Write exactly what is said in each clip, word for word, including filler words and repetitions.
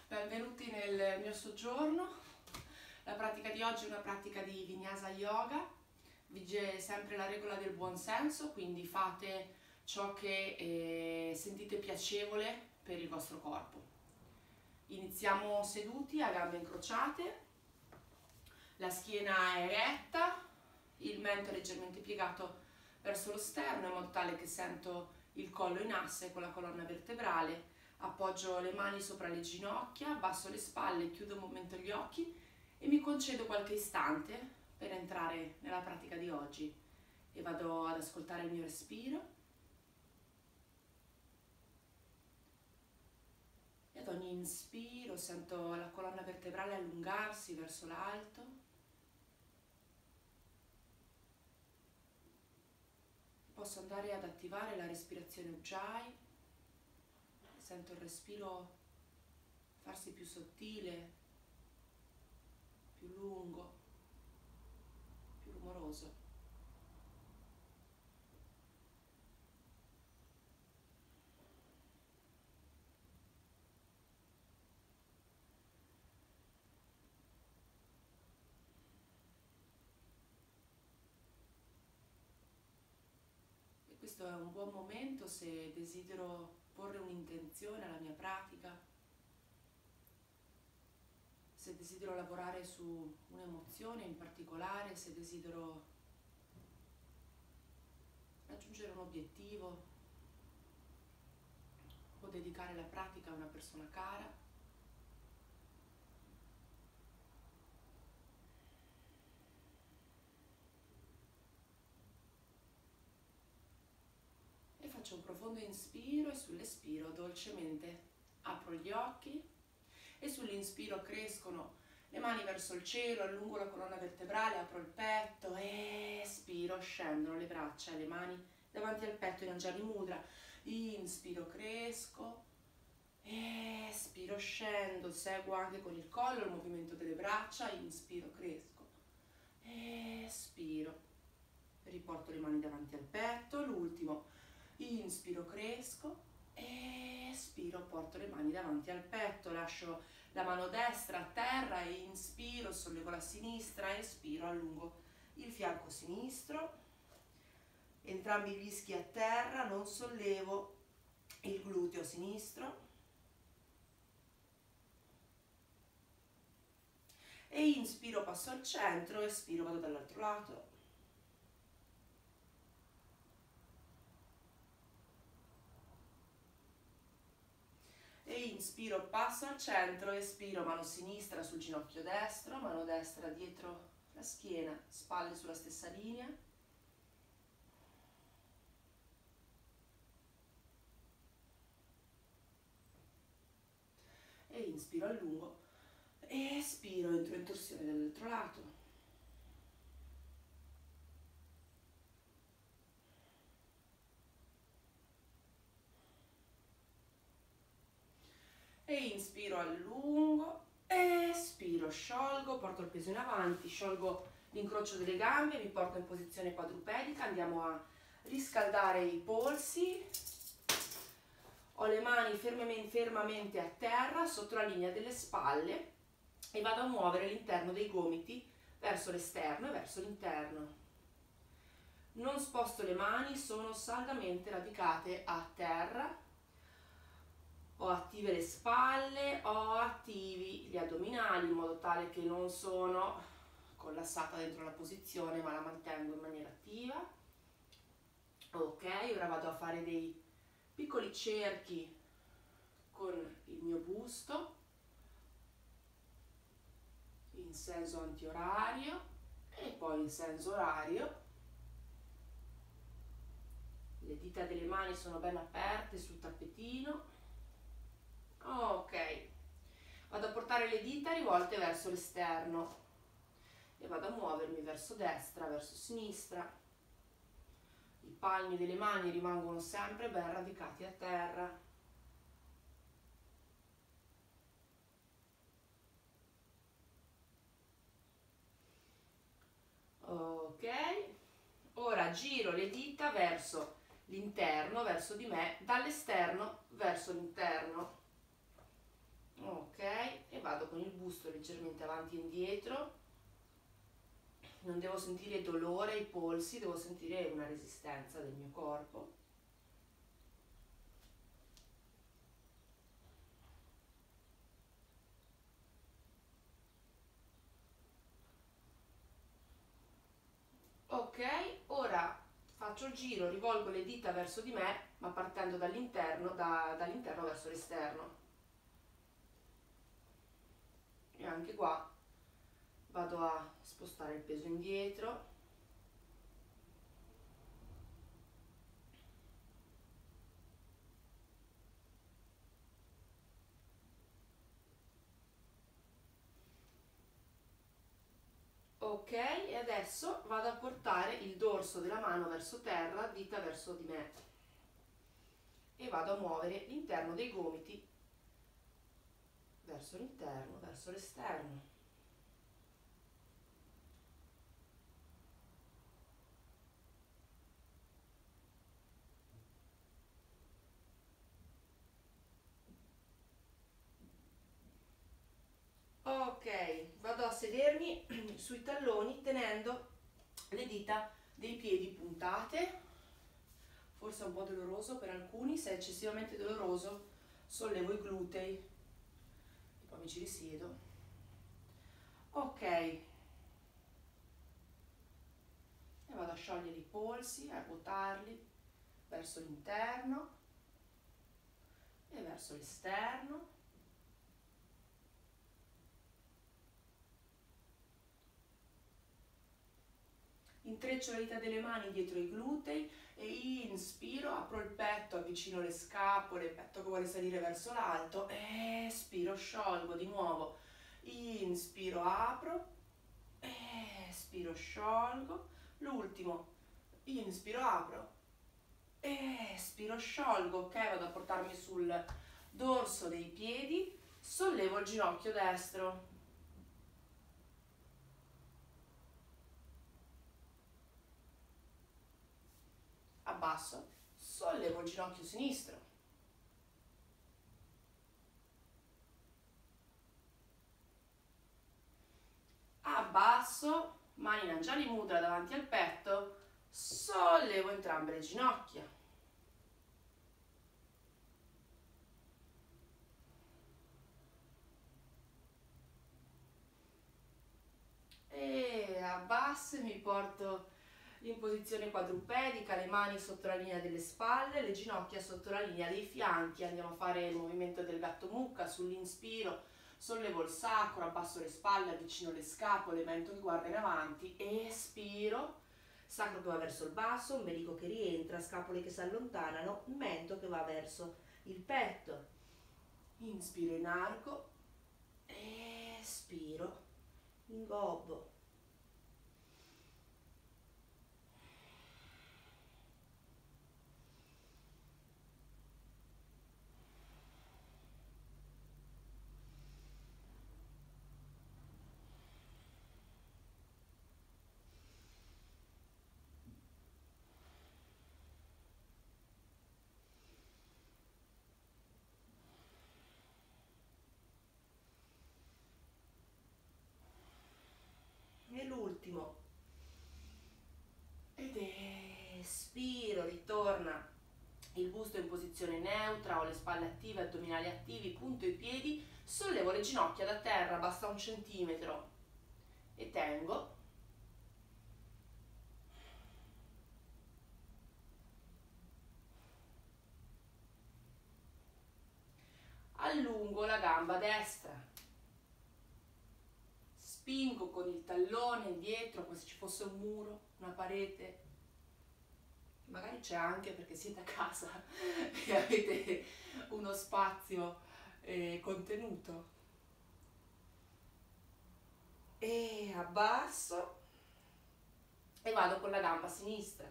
Benvenuti nel mio soggiorno. La pratica di oggi è una pratica di Vinyasa Yoga. Vige sempre la regola del buon senso, quindi fate ciò che eh, sentite piacevole per il vostro corpo. Iniziamo seduti a gambe incrociate, la schiena è retta, il mento è leggermente piegato verso lo sterno in modo tale che sento il collo in asse con la colonna vertebrale. Appoggio le mani sopra le ginocchia, abbasso le spalle, chiudo un momento gli occhi e mi concedo qualche istante per entrare nella pratica di oggi e vado ad ascoltare il mio respiro e ad ogni inspiro sento la colonna vertebrale allungarsi verso l'alto. Posso andare ad attivare la respirazione Ujjayi. Sento il respiro farsi più sottile, più lungo, più rumoroso. E questo è un buon momento se desidero porre un'intenzione alla mia pratica, se desidero lavorare su un'emozione in particolare, se desidero raggiungere un obiettivo o dedicare la pratica a una persona cara. E faccio un profondo inspiro e sull'espiro dolcemente apro gli occhi e sull'inspiro crescono le mani verso il cielo, allungo la colonna vertebrale, apro il petto, espiro, scendono le braccia e le mani davanti al petto in Anjali Mudra. Inspiro, cresco, espiro, scendo, seguo anche con il collo il movimento delle braccia, inspiro, cresco, espiro, riporto le mani davanti al petto, l'ultimo, inspiro, cresco, espiro, porto le mani davanti al petto, lascio la mano destra a terra e inspiro, sollevo la sinistra, espiro, allungo il fianco sinistro, entrambi gli ischi a terra, non sollevo il gluteo sinistro e inspiro, passo al centro, espiro, vado dall'altro lato. E inspiro, passo al centro, espiro, mano sinistra sul ginocchio destro, mano destra dietro la schiena, spalle sulla stessa linea. E inspiro, allungo, espiro, entro in torsione dall'altro lato. E inspiro, allungo, espiro, sciolgo, porto il peso in avanti, sciolgo l'incrocio delle gambe, mi porto in posizione quadrupedica, andiamo a riscaldare i polsi. Ho le mani fermamente, fermamente a terra, sotto la linea delle spalle e vado a muovere l'interno dei gomiti verso l'esterno e verso l'interno. Non sposto le mani, sono saldamente radicate a terra. Ho attive le spalle, ho attivi gli addominali in modo tale che non sono collassata dentro la posizione ma la mantengo in maniera attiva. Ok, ora vado a fare dei piccoli cerchi con il mio busto in senso antiorario e poi in senso orario. Le dita delle mani sono ben aperte sul tappetino. Ok, vado a portare le dita rivolte verso l'esterno e vado a muovermi verso destra, verso sinistra. I palmi delle mani rimangono sempre ben radicati a terra. Ok, ora giro le dita verso l'interno, verso di me, dall'esterno verso l'interno. Ok, vado con il busto leggermente avanti e indietro, non devo sentire dolore ai polsi, devo sentire una resistenza del mio corpo. Ok, ora faccio il giro, rivolgo le dita verso di me, ma partendo dall'interno, da, dall'interno verso l'esterno. E anche qua vado a spostare il peso indietro. Ok, e adesso vado a portare il dorso della mano verso terra, dita verso di me, e vado a muovere l'interno dei gomiti verso l'interno, verso l'esterno. Ok, vado a sedermi sui talloni tenendo le dita dei piedi puntate. Forse è un po' doloroso per alcuni, se è eccessivamente doloroso sollevo i glutei e poi mi ci risiedo. Ok, e vado a sciogliere i polsi, a ruotarli verso l'interno e verso l'esterno. Intreccio le dita delle mani dietro i glutei e inspiro, apro il petto, avvicino le scapole, il petto che vuole salire verso l'alto, espiro, sciolgo di nuovo, inspiro, apro, espiro, sciolgo, l'ultimo, inspiro, apro, espiro, sciolgo, ok, vado a portarmi sul dorso dei piedi, sollevo il ginocchio destro. Abbasso, sollevo il ginocchio sinistro, abbasso, mani in Anjali Mudra davanti al petto, sollevo entrambe le ginocchia, e abbasso e mi porto in posizione quadrupedica, le mani sotto la linea delle spalle, le ginocchia sotto la linea dei fianchi. Andiamo a fare il movimento del gatto mucca. Sull'inspiro sollevo il sacro, abbasso le spalle, avvicino le scapole, mento che guarda in avanti, espiro, sacro che va verso il basso, ombelico che rientra, scapole che si allontanano, mento che va verso il petto. Inspiro in arco, espiro, ingobbo. E l'ultimo, ed espiro, ritorna il busto in posizione neutra, ho le spalle attive, addominali attivi, punto i piedi, sollevo le ginocchia da terra, basta un centimetro e tengo. Allungo la gamba destra, spingo con il tallone indietro come se ci fosse un muro, una parete, magari c'è anche perché siete a casa e avete uno spazio eh, contenuto. E abbasso e vado con la gamba sinistra.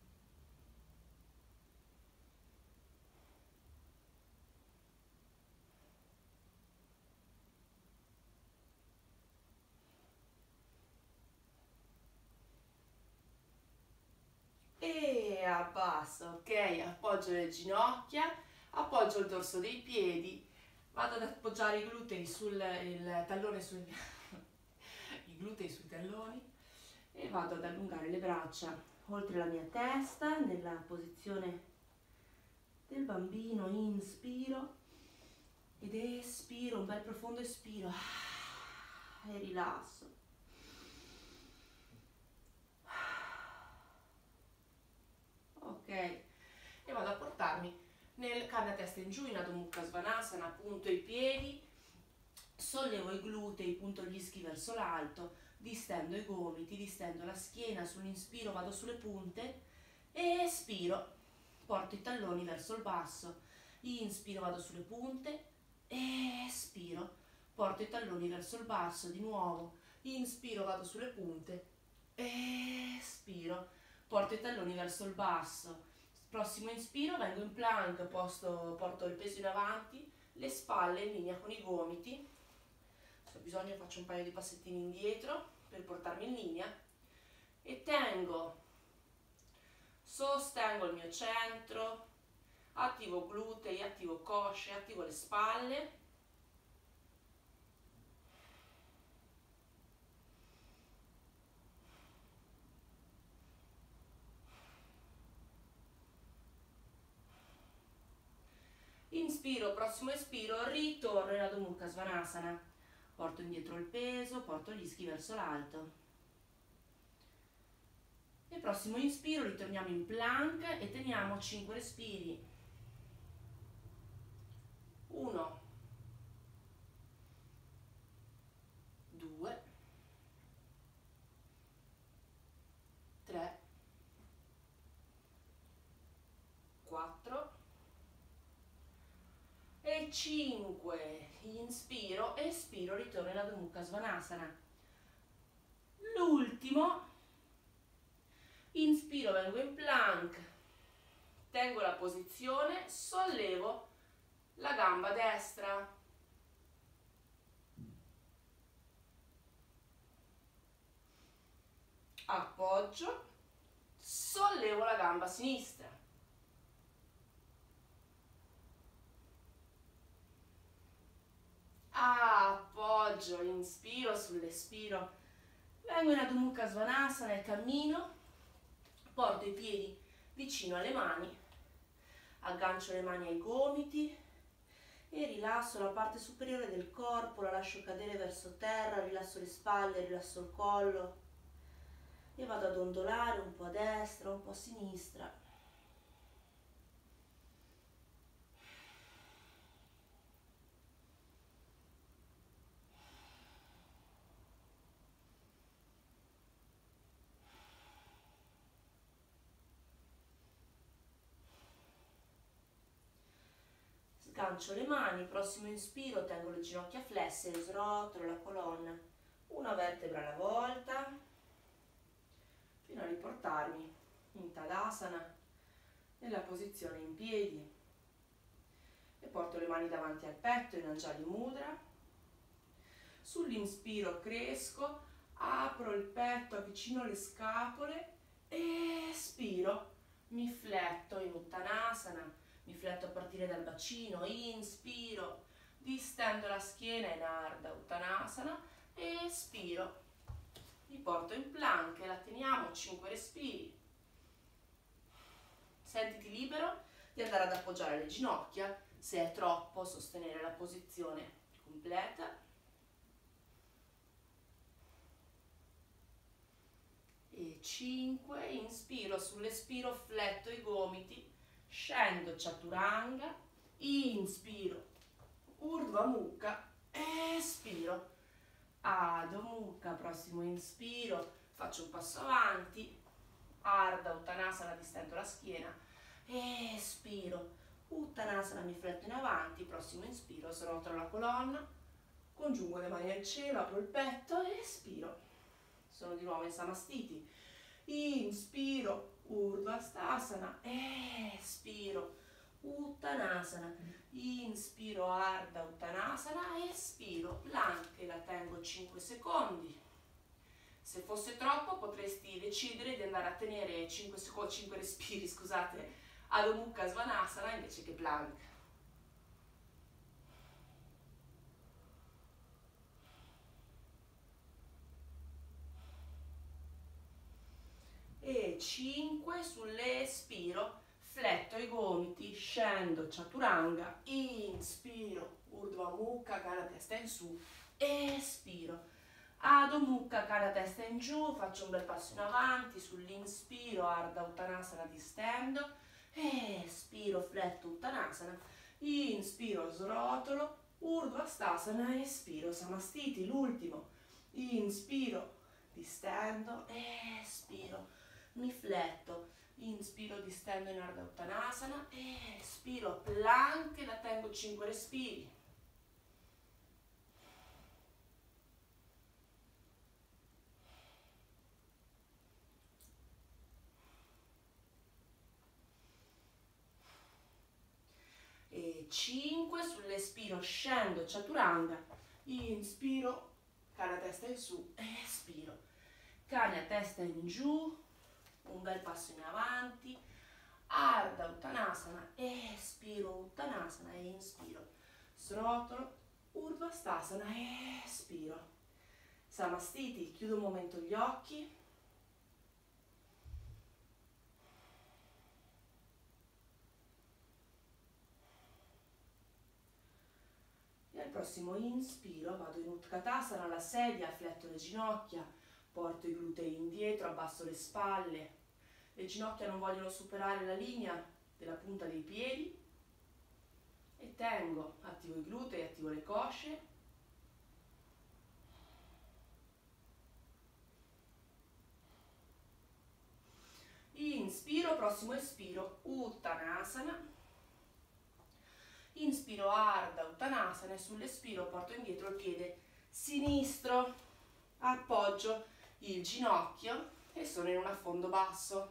E abbasso, ok, appoggio le ginocchia, appoggio il dorso dei piedi, Vado ad appoggiare i glutei sul il tallone sul i glutei sui talloni e vado ad allungare le braccia oltre la mia testa nella posizione del bambino. Inspiro ed espiro, un bel profondo espiro e rilasso. Ok, e vado a portarmi nel canna testa in giù in Adho Mukha Svanasana, punto i piedi, sollevo i glutei, punto gli ischi verso l'alto, distendo i gomiti, distendo la schiena, sull'inspiro vado sulle punte e espiro, porto i talloni verso il basso, inspiro vado sulle punte, espiro, porto i talloni verso il basso, di nuovo, inspiro vado sulle punte, espiro, porto i talloni verso il basso. Prossimo inspiro, vengo in plank, posto, porto il peso in avanti, le spalle in linea con i gomiti. Se ho bisogno faccio un paio di passettini indietro per portarmi in linea e tengo, sostengo il mio centro, attivo glutei, attivo cosce, attivo le spalle. Inspiro, prossimo espiro, ritorno in Adho Mukha Svanasana. Porto indietro il peso, porto gli ischi verso l'alto. E prossimo inspiro, ritorniamo in plank e teniamo cinque respiri. uno, due, tre, quattro e cinque. Inspiro, espiro, ritorno in Adho Mukha Svanasana. L'ultimo, inspiro, vengo in plank, tengo la posizione, sollevo la gamba destra, appoggio, sollevo la gamba sinistra. Appoggio, inspiro, sull'espiro vengo in Adho Mukha Svanasana e cammino, porto i piedi vicino alle mani, aggancio le mani ai gomiti e rilasso la parte superiore del corpo, la lascio cadere verso terra, rilasso le spalle, rilasso il collo e vado ad ondolare un po' a destra, un po' a sinistra. Sgancio le mani, prossimo inspiro, tengo le ginocchia flesse, srotolo la colonna, una vertebra alla volta, fino a riportarmi in Tadasana, nella posizione in piedi. E porto le mani davanti al petto in Anjali Mudra. Sull'inspiro cresco, apro il petto, avvicino le scapole, espiro, mi fletto in Uttanasana. Mi fletto a partire dal bacino, inspiro, distendo la schiena in Ardha Uttanasana, espiro, mi porto in plank e la teniamo cinque respiri. Sentiti libero di andare ad appoggiare le ginocchia, se è troppo sostenere la posizione completa. E cinque, inspiro, sull'espiro fletto i gomiti, scendo Chaturanga, inspiro, Urdhva Mukha, espiro, Adho Mukha, prossimo inspiro, faccio un passo avanti, Ardha Uttanasana, distendo la schiena, espiro, Uttanasana, mi fletto in avanti, prossimo inspiro, srotolo la colonna, congiungo le mani al cielo, apro il petto e espiro. Sono di nuovo in Samastiti, inspiro, Urdhva Stasana, espiro, Uttanasana, inspiro, Ardha Uttanasana, espiro, plank e la tengo cinque secondi. Se fosse troppo potresti decidere di andare a tenere cinque, secondi, cinque respiri, scusate, Adho Mukha Svanasana invece che plank. cinque, sull'espiro fletto i gomiti, scendo chaturanga, inspiro, Urdhva Mukha, cara testa in su, espiro, Adho Mukha, cara testa in giù, faccio un bel passo in avanti, sull'inspiro Ardha Uttanasana distendo, espiro, fletto Uttanasana, inspiro, srotolo, Urdhva Stasana, espiro, Samastiti, l'ultimo, inspiro, distendo, espiro, mi fletto, inspiro, distendo in Ardha Uttanasana, espiro, plank, la tengo cinque respiri. E cinque, sull'espiro scendo chaturanga, inspiro, cane a testa in su, espiro, cane a testa in giù, un bel passo in avanti, Ardha Uttanasana, espiro Uttanasana e inspiro, srotolo, Urdhva Stasana, espiro, Samastiti, chiudo un momento gli occhi, e al prossimo inspiro vado in Utkatasana, la sedia, fletto le ginocchia, porto i glutei indietro, abbasso le spalle, le ginocchia non vogliono superare la linea della punta dei piedi e tengo, attivo i glutei, attivo le cosce. Inspiro, prossimo espiro, Uttanasana. Inspiro Ardha Uttanasana e sull'espiro porto indietro il piede sinistro, appoggio il ginocchio e sono in un affondo basso.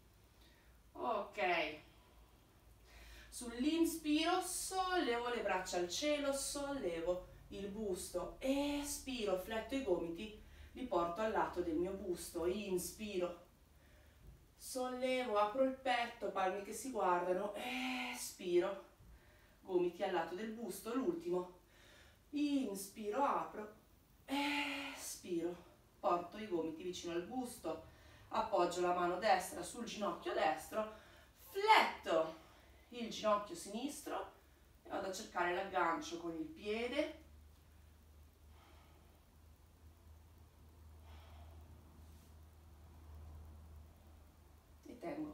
Ok, sull'inspiro sollevo le braccia al cielo, sollevo il busto, espiro, fletto i gomiti, li porto al lato del mio busto, inspiro, sollevo, apro il petto, palmi che si guardano, espiro, gomiti al lato del busto, l'ultimo, inspiro, apro, espiro, porto i gomiti vicino al busto, appoggio la mano destra sul ginocchio destro, fletto il ginocchio sinistro e vado a cercare l'aggancio con il piede, e tengo.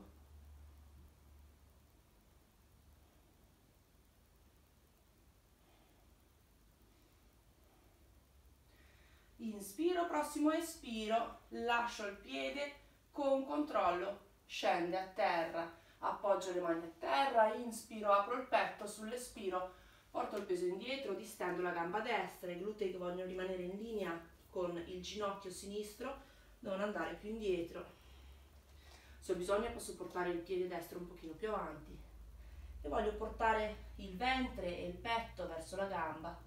Inspiro, prossimo espiro, lascio il piede con controllo, scende a terra, appoggio le mani a terra, inspiro, apro il petto, sull'espiro porto il peso indietro, distendo la gamba destra, i glutei che vogliono rimanere in linea con il ginocchio sinistro, non andare più indietro. Se ho bisogno posso portare il piede destro un pochino più avanti e voglio portare il ventre e il petto verso la gamba.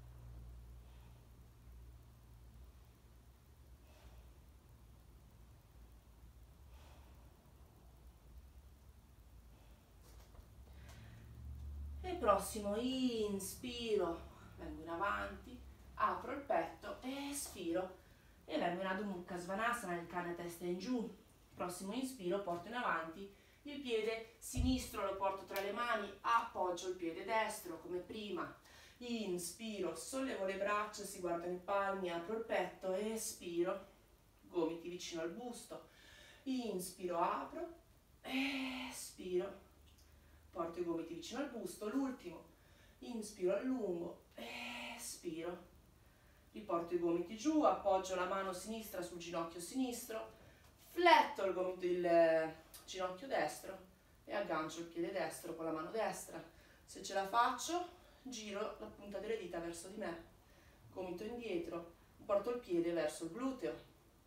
E prossimo inspiro, vengo in avanti, apro il petto, espiro e vengo in Adho Mukha Svanasana, il cane a testa in giù. Prossimo inspiro, porto in avanti il piede sinistro, lo porto tra le mani, appoggio il piede destro come prima. Inspiro, sollevo le braccia, si guardano i palmi, apro il petto, espiro, gomiti vicino al busto. Inspiro, apro, espiro, porto i gomiti vicino al busto, l'ultimo, inspiro, allungo, espiro, riporto i gomiti giù, appoggio la mano sinistra sul ginocchio sinistro, fletto il gomito, il ginocchio destro e aggancio il piede destro con la mano destra. Se ce la faccio, giro la punta delle dita verso di me, gomito indietro, porto il piede verso il gluteo.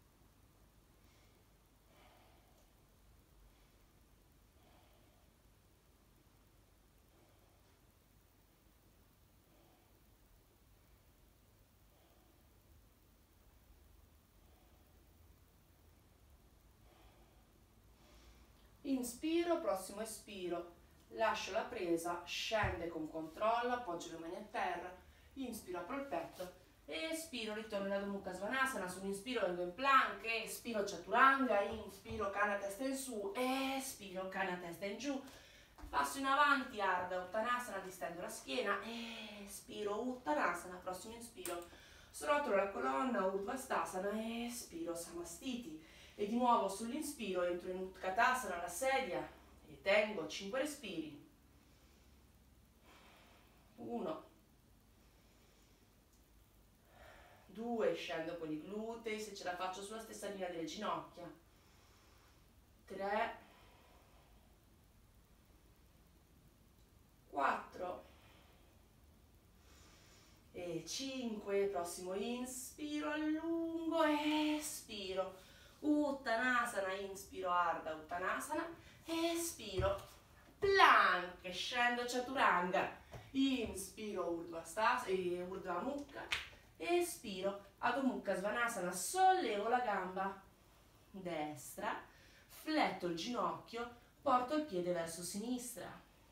Inspiro, prossimo espiro, lascio la presa, scende con controllo, appoggio le mani a terra, inspiro, apro il petto, espiro, ritorno in Adho Mukha Svanasana, sull'inspiro vengo in plank, espiro Chaturanga, inspiro canna testa in su, espiro canna testa in giù, passo in avanti, Ardha Uttanasana, distendo la schiena, espiro Uttanasana, prossimo inspiro, srotolo la colonna, Urdhva Stasana, espiro Samastiti, e di nuovo sull'inspiro entro in Utkatasana, la sedia, e tengo cinque respiri, uno, due, scendo con i glutei, se ce la faccio sulla stessa linea delle ginocchia, tre, quattro e cinque, prossimo inspiro, allungo, espiro, Uttanasana, inspiro Ardha Uttanasana, espiro, plank, scendo Chaturanga, inspiro Urdhva Stasana, Urdhva Mukha, espiro Adho Mukha Svanasana, sollevo la gamba destra, fletto il ginocchio, porto il piede verso sinistra.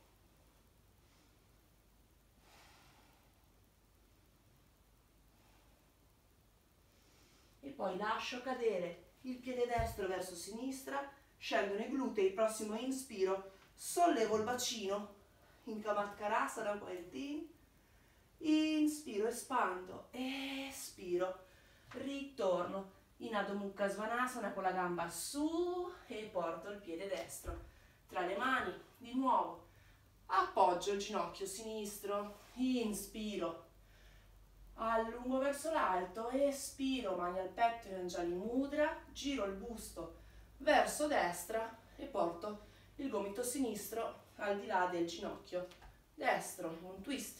E poi lascio cadere il piede destro verso sinistra, scendono i glutei, prossimo inspiro, sollevo il bacino, in Kamatkarasana, Wild Thing, inspiro, espando, espiro, ritorno in Adho Mukha Svanasana con la gamba su e porto il piede destro tra le mani, di nuovo, appoggio il ginocchio sinistro, inspiro, allungo verso l'alto, espiro, mani al petto in Anjali Mudra, giro il busto verso destra e porto il gomito sinistro al di là del ginocchio destro, un twist.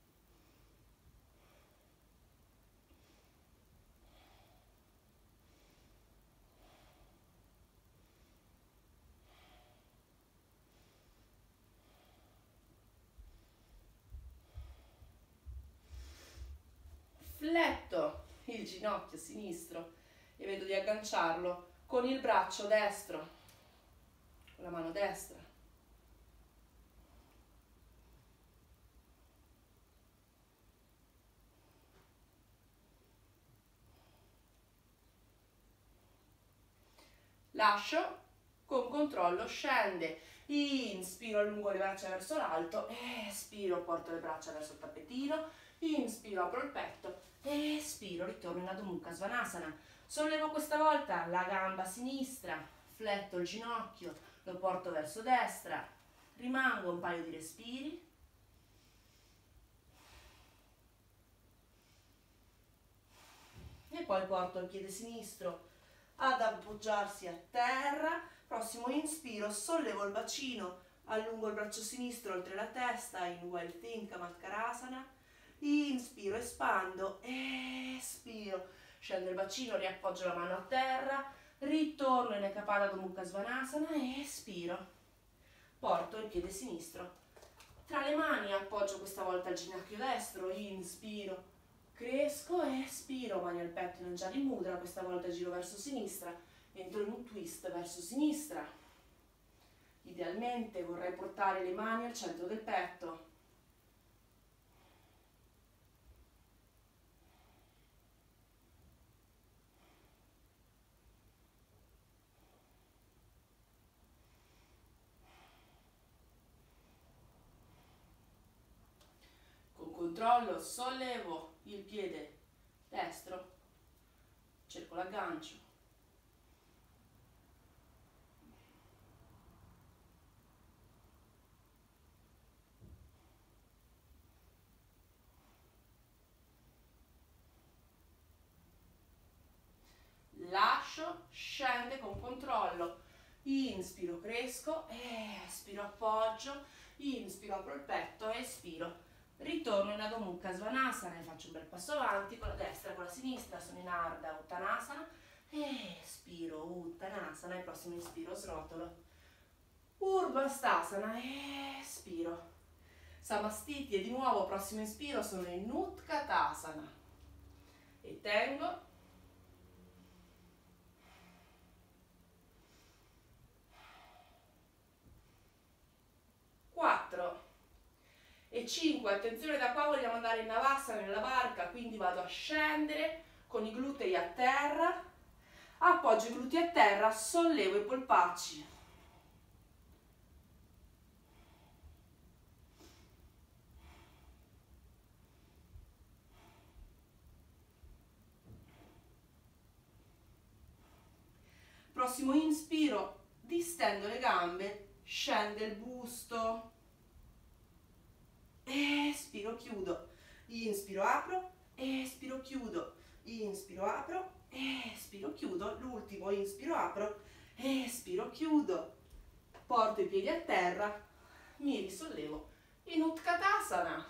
Fletto il ginocchio sinistro e vedo di agganciarlo con il braccio destro, con la mano destra. Lascio, con controllo scende, inspiro, allungo le braccia verso l'alto, espiro, porto le braccia verso il tappetino, inspiro, apro il petto, espiro, ritorno in Adho Mukha Svanasana. Sollevo questa volta la gamba sinistra, fletto il ginocchio, lo porto verso destra, rimango un paio di respiri. E poi porto il piede sinistro ad appoggiarsi a terra, prossimo inspiro, sollevo il bacino, allungo il braccio sinistro oltre la testa in Wild Thing, Kamatkarasana, inspiro, espando, espiro, scendo il bacino, riappoggio la mano a terra, ritorno in Ekapada Adho Mukha Svanasana, espiro, porto il piede sinistro tra le mani, appoggio questa volta il ginocchio destro, inspiro, cresco, espiro, mani al petto in Anjali Mudra, questa volta giro verso sinistra, entro in un twist verso sinistra. Idealmente vorrei portare le mani al centro del petto. Con controllo sollevo il piede destro, cerco l'aggancio, lascio, scende con controllo, inspiro, cresco, espiro, appoggio, inspiro, apro il petto, espiro, ritorno in Adho Mukha Svanasana e faccio un bel passo avanti con la destra e con la sinistra, sono in Ardha Uttanasana, espiro, Uttanasana, e prossimo inspiro srotolo, Urdhva Stasana, espiro, Samastiti, e di nuovo prossimo inspiro sono in Utkatasana e tengo, quattro, e cinque, attenzione, da qua vogliamo andare in Navasana, nella barca, quindi vado a scendere con i glutei a terra, appoggio i glutei a terra, sollevo i polpacci. Prossimo inspiro, distendo le gambe, scende il busto. Espiro, chiudo. Inspiro, apro, espiro, chiudo. Inspiro, apro, espiro, chiudo. L'ultimo, inspiro, apro, espiro, chiudo. Porto i piedi a terra, mi risollevo in Utkatasana.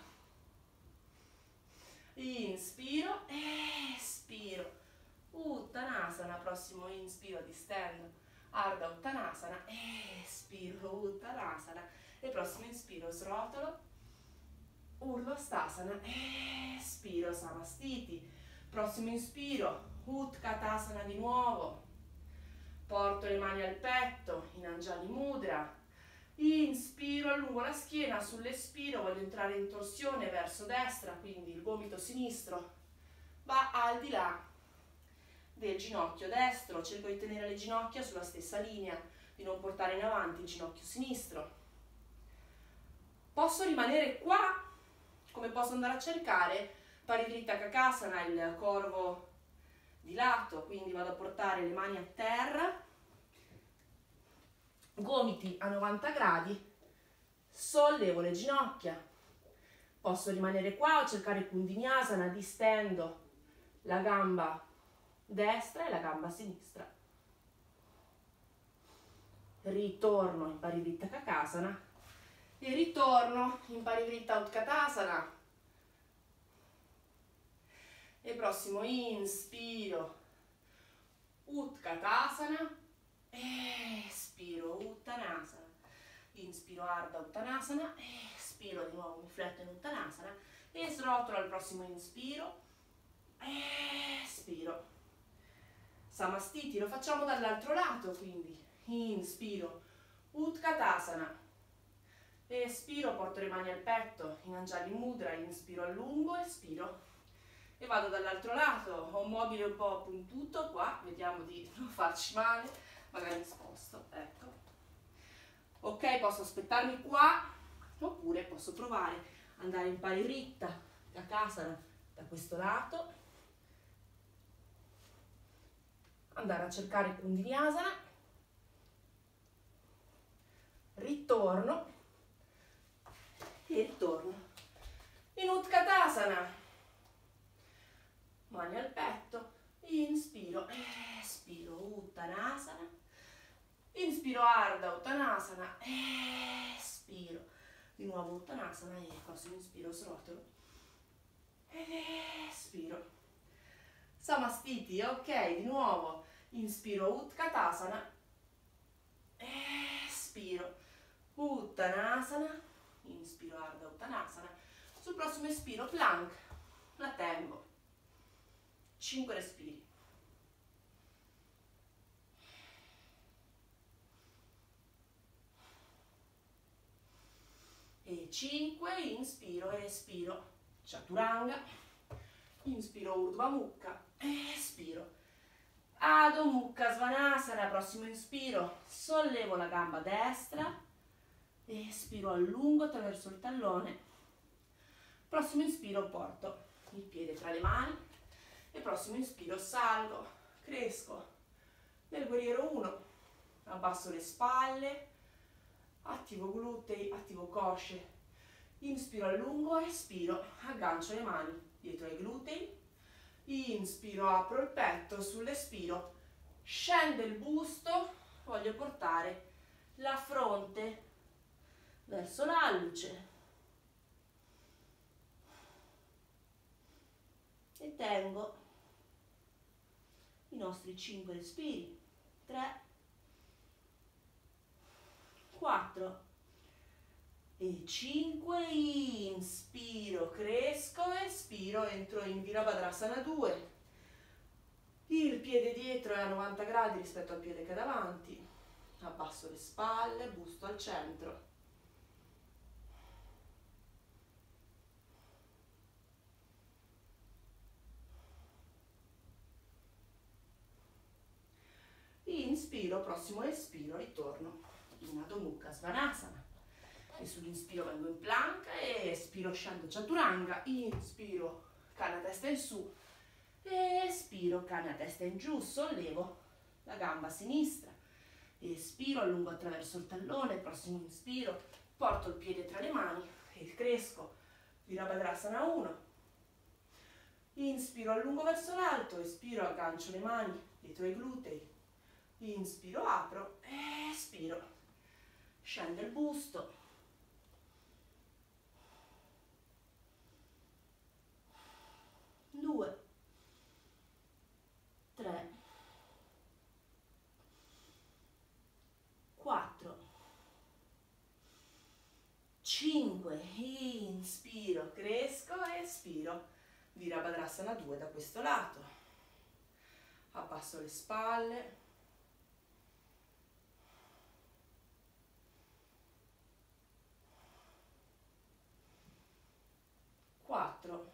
Inspiro, espiro. Uttanasana, prossimo inspiro, distendo. Ardha Uttanasana, espiro, Uttanasana. E prossimo inspiro, srotolo. Urdhva-stasana, espiro, Samastiti. Prossimo inspiro, Utkatasana di nuovo. Porto le mani al petto, in Anjali Mudra. Inspiro, allungo la schiena, sull'espiro voglio entrare in torsione verso destra, quindi il gomito sinistro va al di là del ginocchio destro. Cerco di tenere le ginocchia sulla stessa linea, di non portare in avanti il ginocchio sinistro. Posso rimanere qua, come posso andare a cercare Parivritta Kakasana, il corvo di lato, quindi vado a portare le mani a terra, gomiti a novanta gradi, sollevo le ginocchia. Posso rimanere qua o cercare Kundiniyasana, distendo la gamba destra e la gamba sinistra. Ritorno in Parivritta Kakasana e ritorno in Parivritta Utkatasana. E prossimo inspiro, Utkatasana, espiro, Uttanasana. Inspiro, Ardha Uttanasana, espiro di nuovo, mi fletto in Uttanasana e srotolo al prossimo inspiro, espiro. Samastiti, lo facciamo dall'altro lato, quindi inspiro, Utkatasana, espiro, porto le mani al petto in Anjali Mudra, inspiro a lungo, espiro e vado dall'altro lato. Ho un mobile un po' puntuto qua, vediamo di non farci male, magari sposto, ecco. Ok, posso aspettarmi qua oppure posso provare ad andare in Parivritta Kakasana da questo lato, andare a cercare Kundiniyasana, ritorno e ritorno in Utkatasana. Mani al petto, inspiro, espiro, Uttanasana, inspiro, Ardha Uttanasana, espiro, di nuovo Uttanasana e prossimo inspiro, srotolo, espiro, Samastiti, ok, di nuovo, inspiro, Utkatasana, espiro, Uttanasana, inspiro, Ardha Uttanasana, sul prossimo espiro, plank, la tengo. cinque respiri. E cinque, inspiro e espiro. Chaturanga. Inspiro, Urdhva Mukha. Espiro. Adho Mukha Svanasana. Prossimo inspiro. Sollevo la gamba destra. Espiro a lungo attraverso il tallone. Prossimo inspiro, porto il piede tra le mani. E prossimo inspiro, salgo, cresco nel guerriero uno, abbasso le spalle, attivo glutei, attivo cosce, inspiro a lungo, espiro, aggancio le mani dietro ai glutei, inspiro, apro il petto, sull'espiro scende il busto, voglio portare la fronte verso l'alluce e tengo i nostri cinque respiri, tre, quattro e cinque, inspiro, cresco, espiro, entro in Virabhadrasana due, il piede dietro è a novanta gradi rispetto al piede che è davanti, abbasso le spalle, busto al centro, inspiro, prossimo espiro, ritorno in Adho Mukha Svanasana. E sull'inspiro vengo in plank e espiro, scendo Chaturanga, inspiro, canna testa in su, espiro, canna testa in giù, sollevo la gamba sinistra, espiro, allungo attraverso il tallone, prossimo inspiro, porto il piede tra le mani e cresco, Virabhadrasana uno, inspiro, allungo verso l'alto, espiro, aggancio le mani dietro i glutei, inspiro, apro, espiro, scende il busto, due, tre, quattro, cinque, inspiro, cresco, espiro, Virabhadrasana due da questo lato, abbasso le spalle, quattro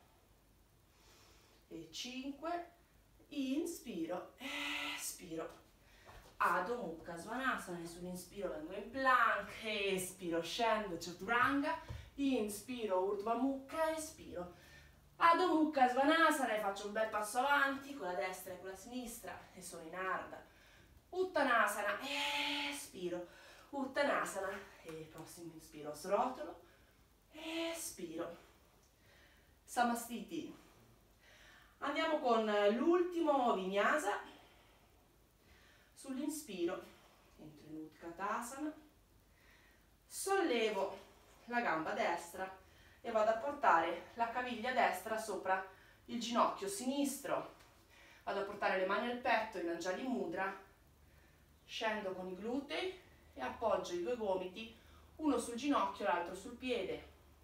e cinque, inspiro, espiro, Adho Mukha Svanasana, e sull'inspiro vengo in plank, espiro, scendo Chaturanga, inspiro Urdhva Mukha, espiro, Adho Mukha Svanasana, e faccio un bel passo avanti con la destra e con la sinistra e sono in Ardha Uttanasana, espiro, Uttanasana, e prossimo inspiro srotolo, espiro, Samastiti. Andiamo con l'ultimo Vinyasa. Sull'inspiro entro in Utkatasana, sollevo la gamba destra e vado a portare la caviglia destra sopra il ginocchio sinistro, vado a portare le mani al petto in Anjali Mudra, scendo con i glutei e appoggio i due gomiti, uno sul ginocchio e l'altro sul piede.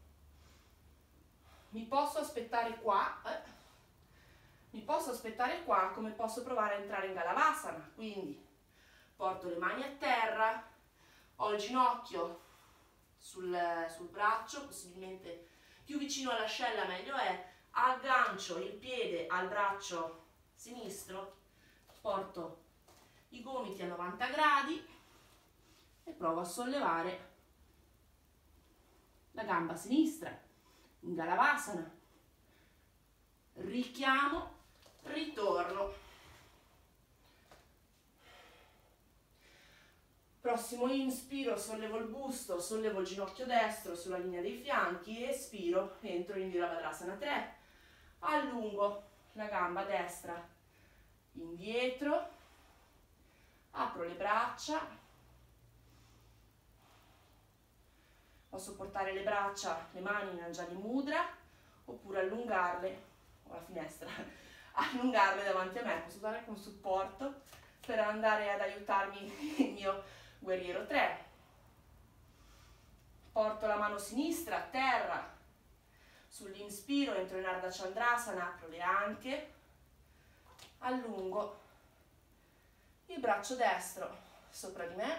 Mi posso aspettare qua, eh, mi posso aspettare qua come posso provare a entrare in Galavasana, quindi porto le mani a terra, ho il ginocchio sul, sul braccio, possibilmente più vicino all'ascella meglio è, aggancio il piede al braccio sinistro, porto i gomiti a novanta gradi e provo a sollevare la gamba sinistra in Galavasana, richiamo, ritorno. Prossimo inspiro, sollevo il busto, sollevo il ginocchio destro sulla linea dei fianchi, espiro, entro in Virabhadrasana tre, allungo la gamba destra indietro, apro le braccia, posso portare le braccia, le mani in Anjali Mudra, oppure allungarle, o la finestra, allungarle davanti a me, posso dare con supporto per andare ad aiutarmi il mio guerriero tre. Porto la mano sinistra a terra, sull'inspiro entro in Ardha Chandrasana, apro le anche, allungo il braccio destro sopra di me,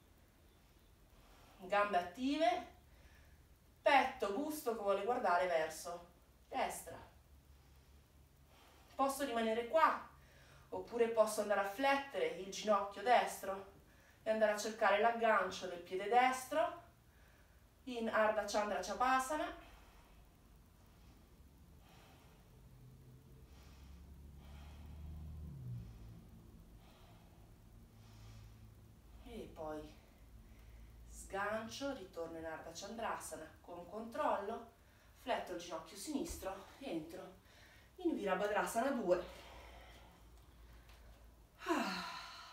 gambe attive, petto, busto che vuole guardare verso destra. Posso rimanere qua, oppure posso andare a flettere il ginocchio destro e andare a cercare l'aggancio del piede destro in Ardha Chandra Chapasana. E poi sgancio, ritorno in Ardha Chandrasana con controllo, fletto il ginocchio sinistro, entro in Virabhadrasana due. Ah.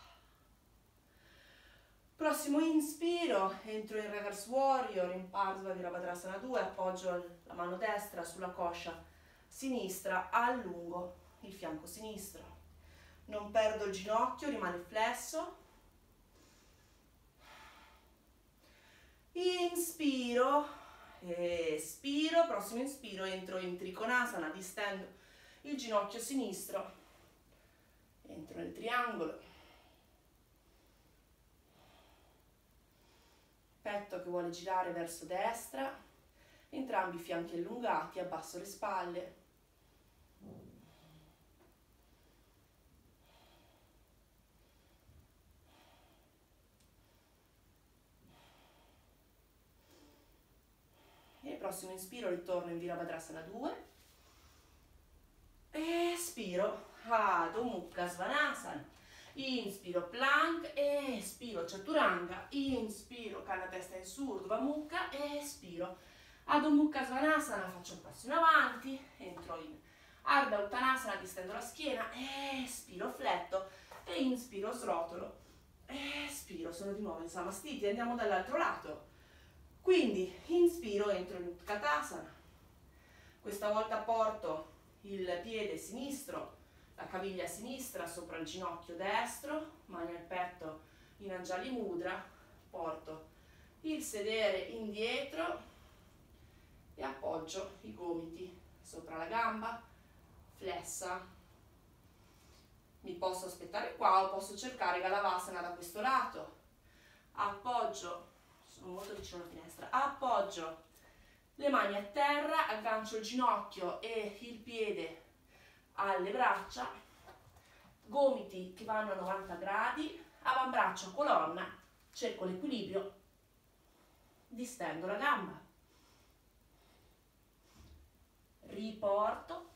Prossimo inspiro, entro in Reverse Warrior, in Parsva Virabhadrasana due, appoggio la mano destra sulla coscia sinistra, allungo il fianco sinistro. Non perdo il ginocchio, rimane flesso. Inspiro, espiro, prossimo inspiro, entro in Trikonasana, distendo il ginocchio sinistro, entro nel triangolo. Petto che vuole girare verso destra, entrambi i fianchi allungati, abbasso le spalle. prossimo inspiro ritorno in Virabhadrasana due, espiro Adho Mukha Svanasana, inspiro plank, espiro Chaturanga, inspiro canna testa in su Urdhva Mukha, espiro Adho Mukha Svanasana, faccio un passo in avanti, entro in Ardha Uttanasana, distendo la schiena, espiro fletto e inspiro srotolo, espiro, sono di nuovo in Samastiti, andiamo dall'altro lato. Quindi inspiro, entro in Utkatasana, questa volta porto il piede sinistro, la caviglia sinistra sopra il ginocchio destro, mani al petto in Anjali Mudra, porto il sedere indietro e appoggio i gomiti sopra la gamba, flessa. Mi posso aspettare qua o posso cercare Galavasana da questo lato. Appoggio, sono molto vicino alla finestra, appoggio le mani a terra, aggancio il ginocchio e il piede alle braccia, gomiti che vanno a novanta gradi, avambraccio a colonna, cerco l'equilibrio, distendo la gamba, riporto,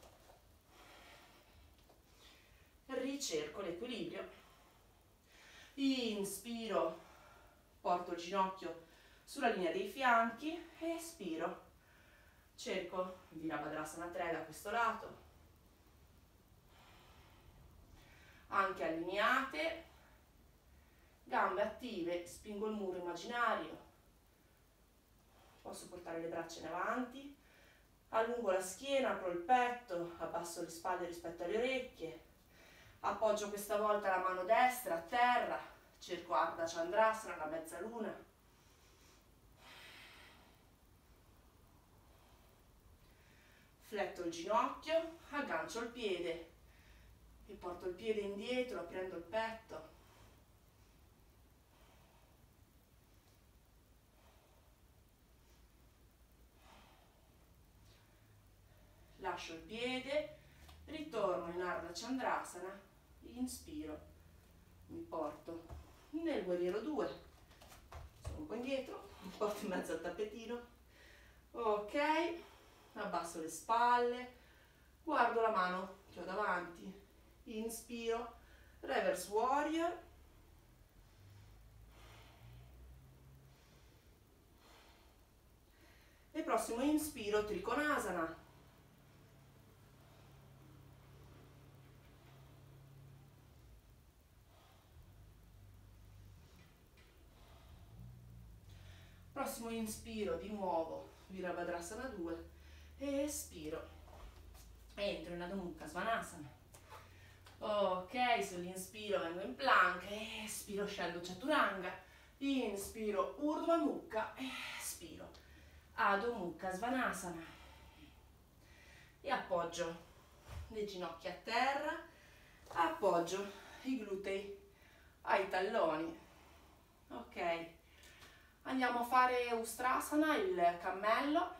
ricerco l'equilibrio, inspiro, porto il ginocchio sulla linea dei fianchi, espiro, cerco Virabhadrasana tre da questo lato, anche allineate, gambe attive, spingo il muro immaginario, posso portare le braccia in avanti, allungo la schiena, apro il petto, abbasso le spalle rispetto alle orecchie, appoggio questa volta la mano destra a terra, cerco Ardha Chandrasana, la mezzaluna, fletto il ginocchio, aggancio il piede e porto il piede indietro aprendo il petto, lascio il piede, ritorno in Ardha Chandrasana, inspiro, mi porto nel guerriero due, sono un po' indietro, mi porto in mezzo al tappetino, ok, abbasso le spalle, guardo la mano che ho davanti, inspiro, reverse warrior, e prossimo inspiro Trikonasana, prossimo inspiro di nuovo Virabhadrasana due, e espiro, entro in Adho Mukha Svanasana, ok, sull'inspiro vengo in plank, espiro scendo Chaturanga, inspiro Urdhva Mukha, espiro Adho Mukha Svanasana e appoggio le ginocchia a terra, appoggio i glutei ai talloni, ok, andiamo a fare Ustrasana, il cammello,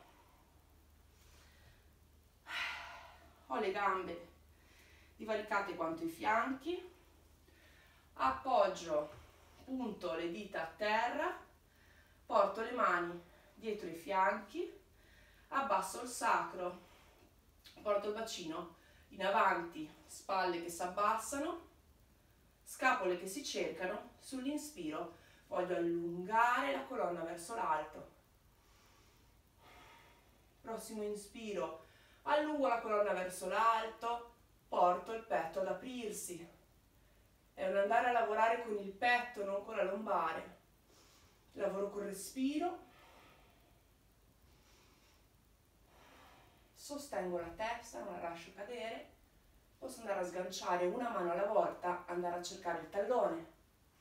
ho le gambe divaricate quanto i fianchi, appoggio, punto le dita a terra, porto le mani dietro i fianchi, abbasso il sacro, porto il bacino in avanti, spalle che si abbassano, scapole che si cercano, sull'inspiro voglio allungare la colonna verso l'alto, prossimo inspiro, allungo la colonna verso l'alto, porto il petto ad aprirsi, è un andare a lavorare con il petto, non con la lombare, lavoro col respiro, sostengo la testa, non la lascio cadere, posso andare a sganciare una mano alla volta, andare a cercare il tallone,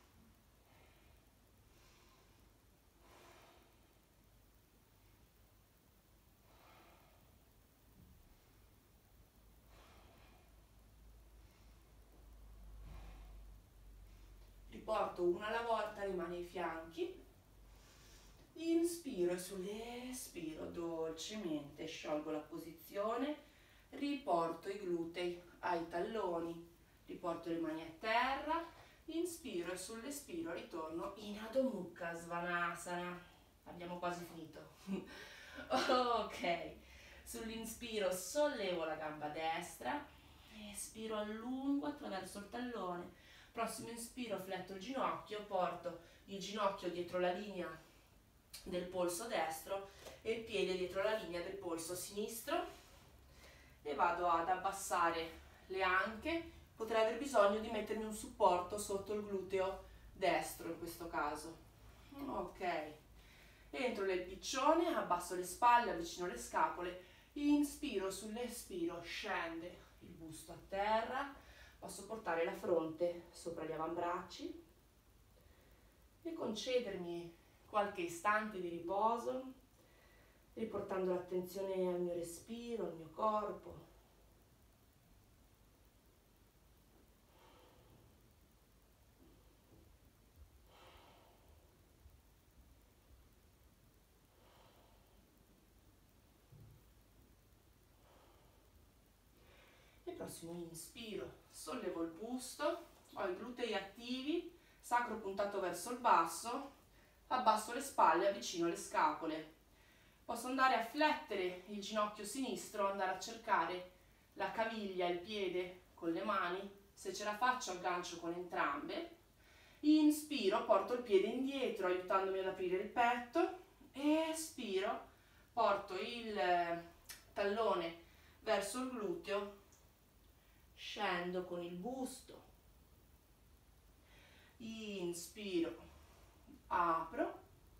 porto una alla volta le mani ai fianchi, inspiro e sull'espiro dolcemente sciolgo la posizione, riporto i glutei ai talloni, riporto le mani a terra, inspiro e sull'espiro ritorno in Adho Mukha Svanasana, abbiamo quasi finito, Ok, sull'inspiro sollevo la gamba destra, espiro a lungo attraverso il tallone. Prossimo inspiro fletto il ginocchio, porto il ginocchio dietro la linea del polso destro e il piede dietro la linea del polso sinistro e vado ad abbassare le anche. Potrei aver bisogno di mettermi un supporto sotto il gluteo destro in questo caso. Ok, entro nel piccione, abbasso le spalle, avvicino le scapole, inspiro, sull'espiro scende il busto a terra, posso portare la fronte sopra gli avambracci e concedermi qualche istante di riposo, riportando l'attenzione al mio respiro, al mio corpo. E prossimo inspiro, sollevo il busto, ho i glutei attivi, sacro puntato verso il basso, abbasso le spalle, avvicino le scapole. Posso andare a flettere il ginocchio sinistro, andare a cercare la caviglia, il piede con le mani, se ce la faccio aggancio con entrambe. Inspiro, porto il piede indietro aiutandomi ad aprire il petto, espiro, porto il tallone verso il gluteo, scendo con il busto, inspiro, apro,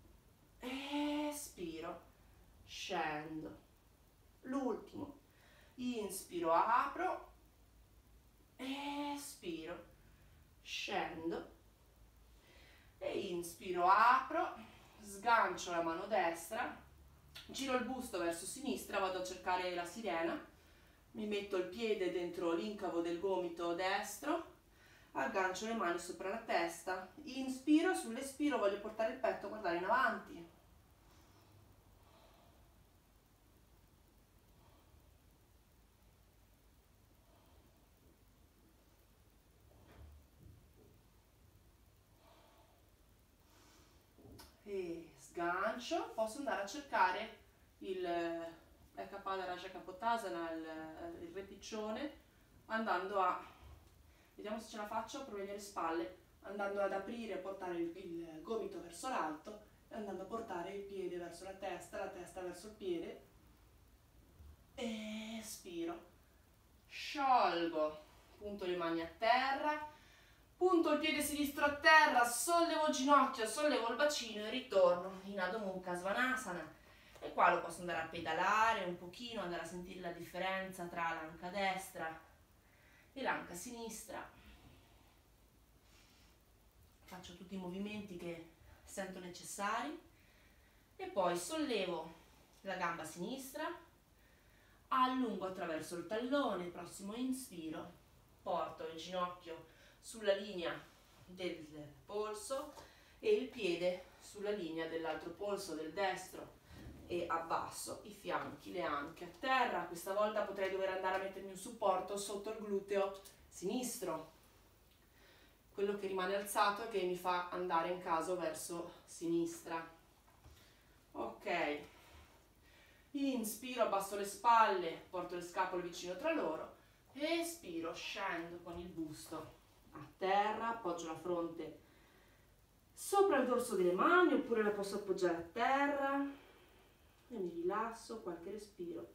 espiro, scendo. L'ultimo, inspiro, apro, espiro, scendo e inspiro, apro, sgancio la mano destra, giro il busto verso sinistra, vado a cercare la sirena, mi metto il piede dentro l'incavo del gomito destro, aggancio le mani sopra la testa, inspiro, sull'espiro voglio portare il petto a guardare in avanti. E sgancio, posso andare a cercare il Ekapada Raja Kapotasana, il, il repiccione, andando a, vediamo se ce la faccio, a provenire le spalle, andando ad aprire, a portare il, il gomito verso l'alto e andando a portare il piede verso la testa, la testa verso il piede. Espiro, sciolgo, punto le mani a terra, punto il piede sinistro a terra, sollevo il ginocchio, sollevo il bacino e ritorno in Adho Mukha Svanasana. E qua lo posso andare a pedalare un pochino, andare a sentire la differenza tra l'anca destra e l'anca sinistra. Faccio tutti i movimenti che sento necessari e poi sollevo la gamba sinistra, allungo attraverso il tallone, prossimo inspiro, porto il ginocchio sulla linea del polso e il piede sulla linea dell'altro polso del destro e abbasso i fianchi, le anche a terra. Questa volta potrei dover andare a mettermi un supporto sotto il gluteo sinistro, quello che rimane alzato e che mi fa andare in caso verso sinistra. Ok, inspiro, abbasso le spalle, porto le scapole vicino tra loro, espiro, scendo con il busto a terra, appoggio la fronte sopra il dorso delle mani oppure la posso appoggiare a terra e mi rilasso, qualche respiro.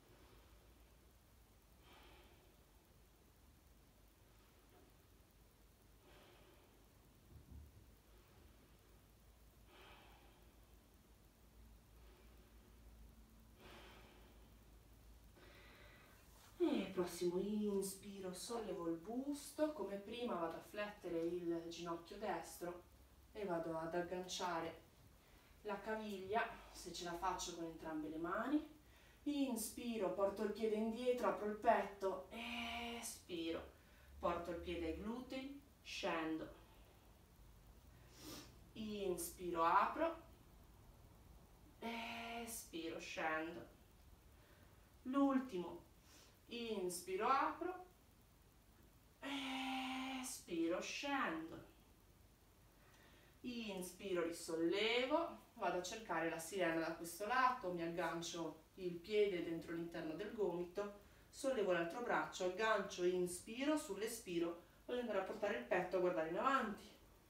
E prossimo inspiro, sollevo il busto, come prima vado a flettere il ginocchio destro e vado ad agganciare la caviglia, se ce la faccio con entrambe le mani. Inspiro, porto il piede indietro, apro il petto, espiro, porto il piede ai glutei, scendo, inspiro, apro, espiro, scendo. L'ultimo, inspiro, apro, espiro, scendo. inspiro, risollevo, vado a cercare la sirena da questo lato, mi aggancio il piede dentro l'interno del gomito, sollevo l'altro braccio, aggancio, inspiro, sull'espiro voglio andare a portare il petto a guardare in avanti.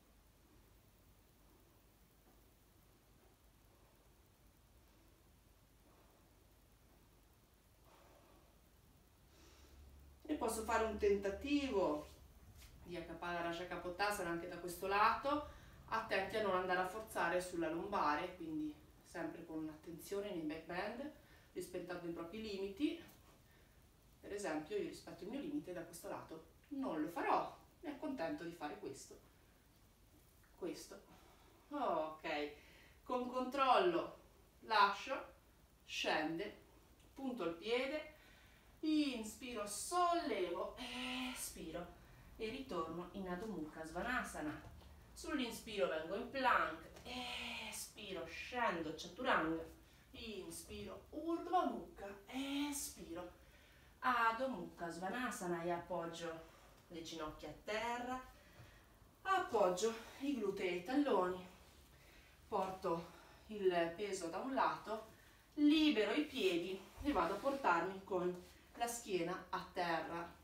E posso fare un tentativo di Kapala Raja Kapotasana anche da questo lato, attenti a non andare a forzare sulla lombare, quindi sempre con attenzione nei back bend, rispettando i propri limiti. Per esempio io rispetto il mio limite da questo lato non lo farò, mi accontento di fare questo, questo, ok, con controllo lascio, scende, punto il piede, inspiro, sollevo, espiro e ritorno in Adho Mukha Svanasana. Sull'inspiro vengo in plank, espiro, scendo, Chaturanga, inspiro, Urdhva Mukha, espiro, Adho Mukha Svanasana e appoggio le ginocchia a terra, appoggio i glutei e i talloni, porto il peso da un lato, libero i piedi e vado a portarmi con la schiena a terra.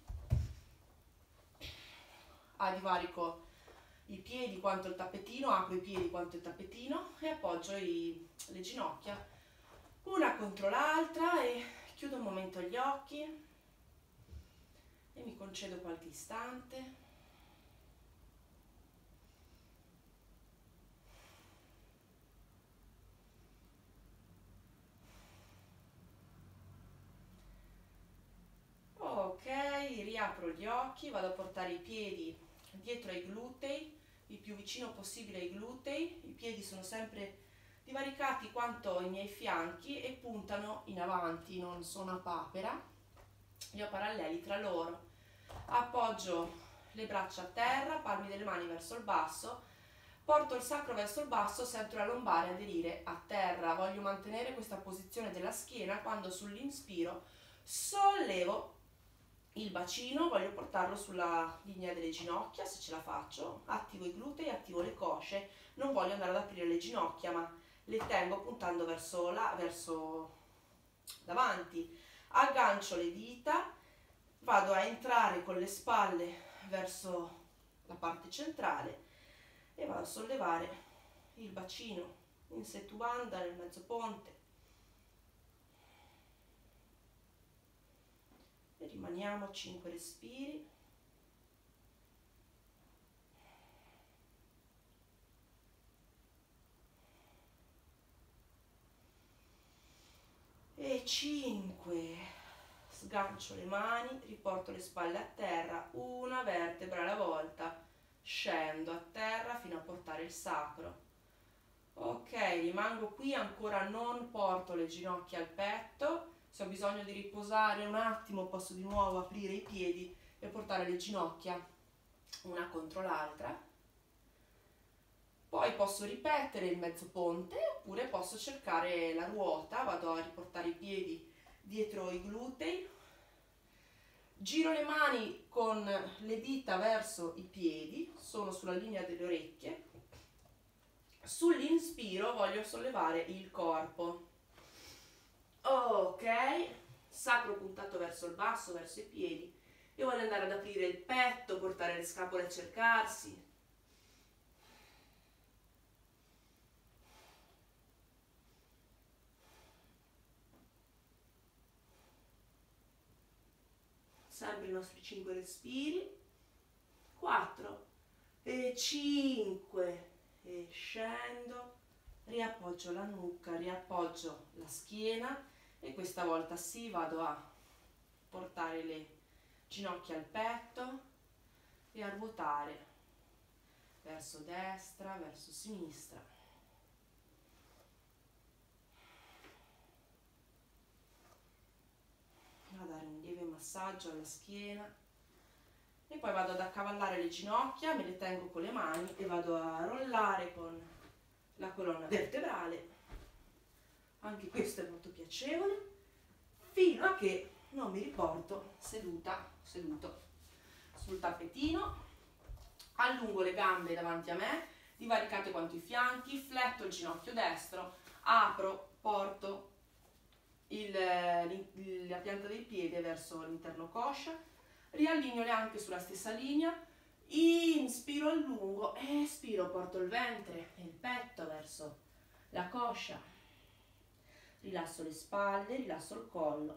Adivarico i piedi quanto il tappetino, apro i piedi quanto il tappetino e appoggio i, le ginocchia una contro l'altra e chiudo un momento gli occhi e mi concedo qualche istante. Ok, riapro gli occhi, vado a portare i piedi dietro ai glutei, il più vicino possibile ai glutei, i piedi sono sempre divaricati quanto i miei fianchi e puntano in avanti, non sono a papera, li ho paralleli tra loro. Appoggio le braccia a terra, palmi delle mani verso il basso, porto il sacro verso il basso, sento la lombare aderire a terra. Voglio mantenere questa posizione della schiena quando sull'inspiro sollevo il bacino, voglio portarlo sulla linea delle ginocchia se ce la faccio, attivo i glutei, attivo le cosce, non voglio andare ad aprire le ginocchia ma le tengo puntando verso, la, verso davanti, aggancio le dita, vado a entrare con le spalle verso la parte centrale e vado a sollevare il bacino in Setu Bandha nel mezzo ponte. E rimaniamo cinque respiri. E cinque. Sgancio le mani, riporto le spalle a terra, una vertebra alla volta, scendo a terra fino a portare il sacro. Ok, rimango qui, ancora non porto le ginocchia al petto. Se ho bisogno di riposare un attimo posso di nuovo aprire i piedi e portare le ginocchia una contro l'altra. Poi posso ripetere il mezzo ponte oppure posso cercare la ruota, vado a riportare i piedi dietro i glutei, giro le mani con le dita verso i piedi, sono sulla linea delle orecchie. Sull'inspiro voglio sollevare il corpo. Ok, sacro puntato verso il basso, verso i piedi. Io voglio andare ad aprire il petto, portare le scapole a cercarsi. Sempre i nostri cinque respiri. quattro e cinque e scendo, riappoggio la nuca, riappoggio la schiena e questa volta sì vado a portare le ginocchia al petto e a ruotare verso destra, verso sinistra. A dare un lieve massaggio alla schiena e poi vado ad accavallare le ginocchia, me le tengo con le mani e vado a rollare con la colonna vertebrale. Anche questo è molto piacevole, fino a che non mi riporto seduta, seduto sul tappetino. Allungo le gambe davanti a me, divaricate quanto i fianchi, fletto il ginocchio destro, apro, porto il, il, la pianta del piede verso l'interno coscia, riallineo le anche sulla stessa linea, inspiro a lungo, espiro, porto il ventre e il petto verso la coscia, rilasso le spalle, rilasso il collo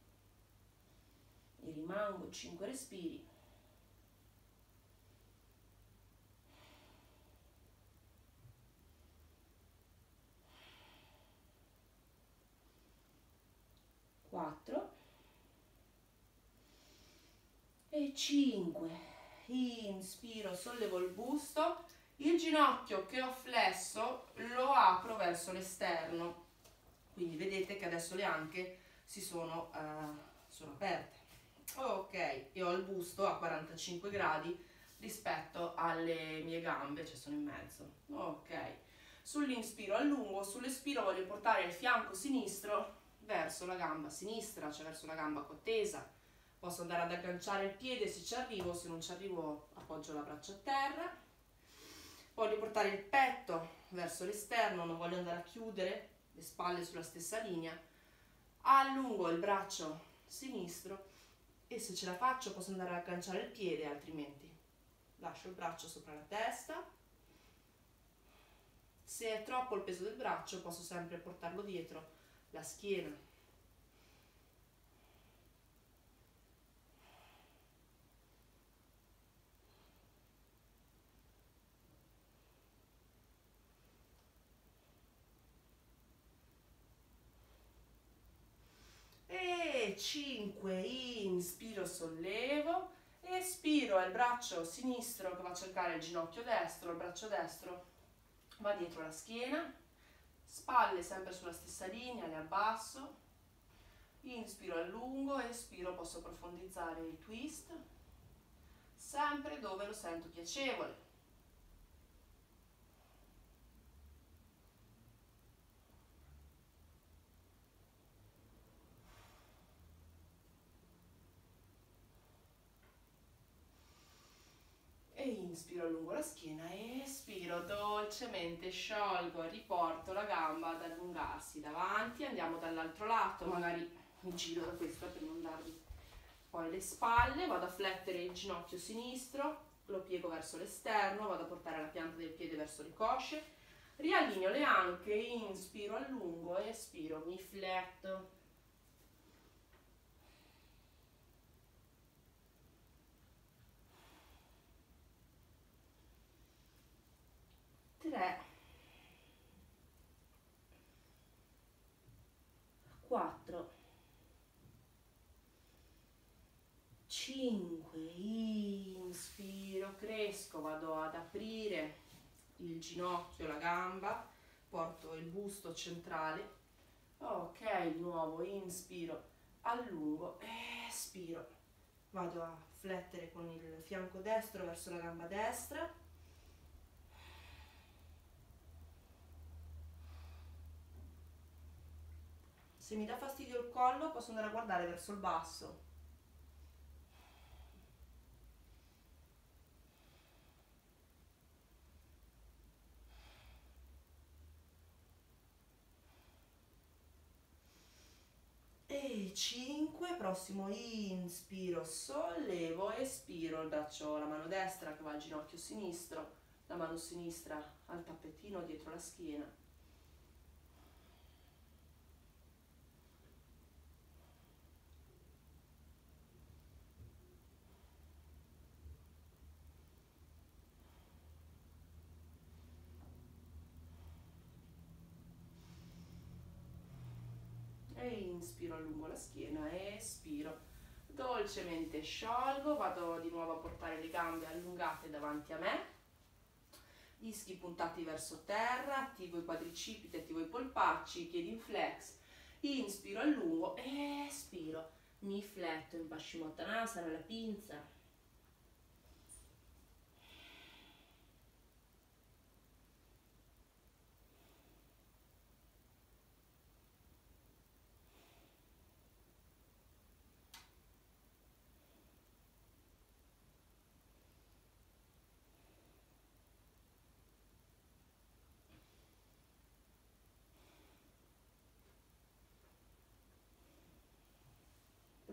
e rimango cinque respiri. quattro e cinque. Inspiro, sollevo il busto, il ginocchio che ho flesso lo apro verso l'esterno, quindi vedete che adesso le anche si sono, uh, sono aperte. Ok, e ho il busto a quarantacinque gradi rispetto alle mie gambe, cioè sono in mezzo. Ok, sull'inspiro allungo, sull'espiro voglio portare il fianco sinistro verso la gamba sinistra, cioè verso la gamba cottesa. Posso andare ad agganciare il piede se ci arrivo, se non ci arrivo appoggio la braccia a terra. Voglio portare il petto verso l'esterno, non voglio andare a chiudere le spalle sulla stessa linea. Allungo il braccio sinistro e se ce la faccio posso andare ad agganciare il piede, altrimenti lascio il braccio sopra la testa. Se è troppo il peso del braccio posso sempre portarlo dietro la schiena. E cinque, inspiro, sollevo, espiro, è il braccio sinistro che va a cercare il ginocchio destro, il braccio destro va dietro la schiena, spalle sempre sulla stessa linea, le abbasso, inspiro a lungo, espiro, posso profondizzare il twist, sempre dove lo sento piacevole. E inspiro lungo la schiena, espiro dolcemente, sciolgo, riporto la gamba ad allungarsi davanti, andiamo dall'altro lato, magari mi giro da questa per non darvi poi le spalle, vado a flettere il ginocchio sinistro, lo piego verso l'esterno, vado a portare la pianta del piede verso le cosce, riallineo le anche, inspiro a lungo, espiro, mi fletto. tre, quattro, cinque, inspiro, cresco, vado ad aprire il ginocchio, la gamba, porto il busto centrale, ok, di nuovo inspiro, allungo, espiro, vado a flettere con il fianco destro verso la gamba destra, se mi dà fastidio il collo posso andare a guardare verso il basso. E cinque, prossimo inspiro, sollevo, espiro, il braccio, la mano destra che va al ginocchio sinistro, la mano sinistra al tappetino dietro la schiena. E inspiro lungo la schiena, espiro, dolcemente sciolgo, vado di nuovo a portare le gambe allungate davanti a me, dischi puntati verso terra, attivo i quadricipiti, attivo i polpacci, piedi in flex, inspiro a lungo, espiro, mi fletto in Paschimottanasana, la pinza.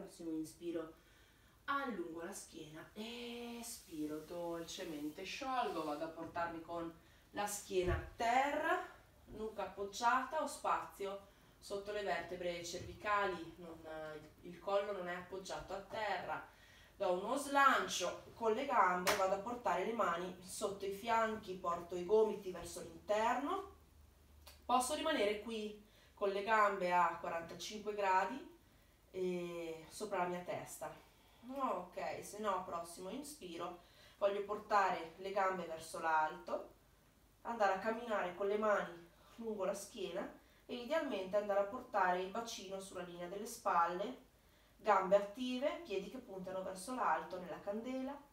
prossimo inspiro allungo la schiena, espiro dolcemente, sciolgo, vado a portarmi con la schiena a terra, nuca appoggiata, ho spazio sotto le vertebre cervicali, non, il collo non è appoggiato a terra, do uno slancio con le gambe, vado a portare le mani sotto i fianchi, porto i gomiti verso l'interno, posso rimanere qui con le gambe a quarantacinque gradi e sopra la mia testa. Ok, se no, prossimo inspiro, voglio portare le gambe verso l'alto, andare a camminare con le mani lungo la schiena e idealmente andare a portare il bacino sulla linea delle spalle, gambe attive, piedi che puntano verso l'alto nella candela.